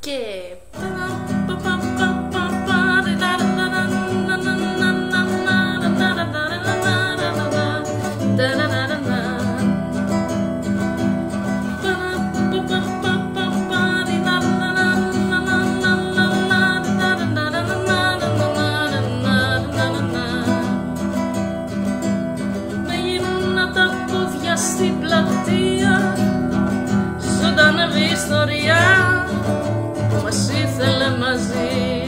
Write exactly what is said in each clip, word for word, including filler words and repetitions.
Και στην πλατεία ζωντανεύει ιστορία που μας ήθελε μαζί.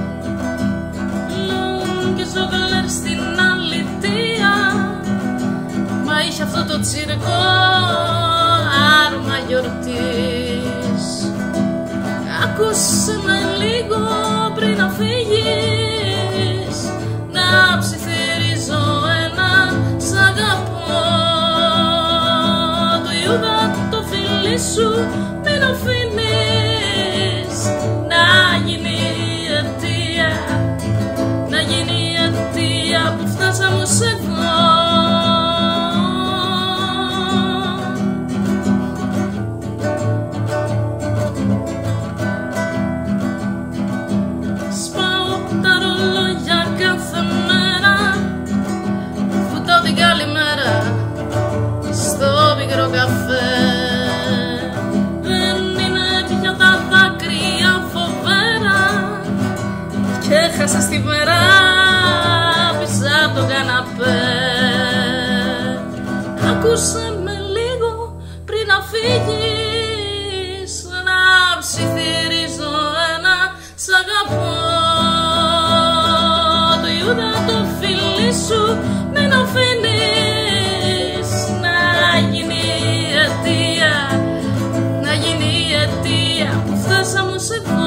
Λουν και ζογλέρ στην αλητεία, μα είχε αυτό το τσίρκο άρμα γιορτής. Άκουσε με λίγο πριν να φύγεις, να ψιθυρίζω ένα σ' αγαπώ. Το φίλι σου μην αφήνεις να γίνει αιτία, να γίνει αιτία που φτάσαμε ως εδώ. Σπάω τα ρολόγια κάθε μέρα, φουτάω την καλημέρα στο μικρό καφέ. Δεν είναι πια τα δάκρυα φοβερά και έχασα στη μέρα πίσω απ' το καναπέ. Άκουσε με λίγο πριν να φύγεις, να ψιθυρίζω ένα σ' αγαπώ. Το Ιούδα το φίλι σου μην αφήνεις να γίνει αιτία, να γίνει αιτία που φτάσαμε ως εδώ.